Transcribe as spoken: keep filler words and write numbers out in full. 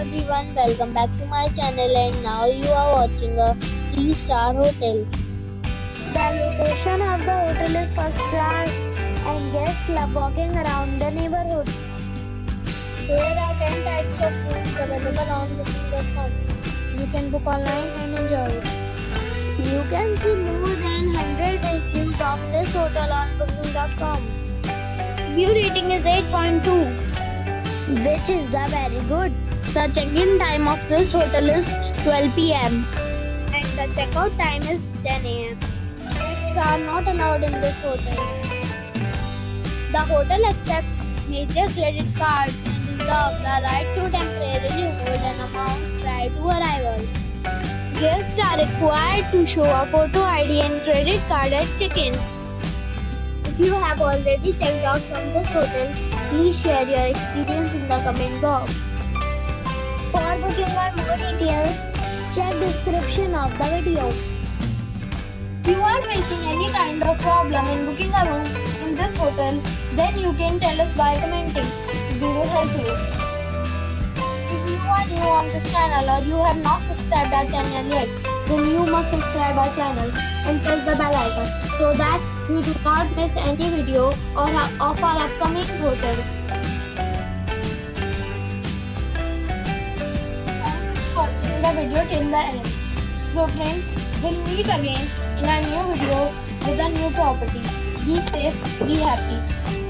everyone, welcome back to my channel, and now you are watching a three star hotel. The location of the hotel is first class and guests love walking around the neighborhood. There are ten types of rooms available on booking dot com. You can book online and enjoy it. You can see more than one hundred reviews of this hotel on booking dot com. View rating is eight point two, which is the very good. The check-in time of this hotel is twelve p m and the check-out time is ten a m Pets are not allowed in this hotel. The hotel accepts major credit cards and reserves the right to temporarily hold an amount prior to arrival. Guests are required to show a photo I D and credit card at check-in. If you have already checked out from this hotel, please share your experience in the comment box. For booking or more details, check description of the video. If you are facing any kind of problem in booking a room in this hotel, then you can tell us by commenting. We will help you. If you are new on this channel or you have not subscribed our channel yet, then you must subscribe our channel and press the bell icon so that you do not miss any video or of our upcoming hotel. Thanks for watching the video till the end. So friends, we'll meet again in a new video with a new property. Be safe, be happy.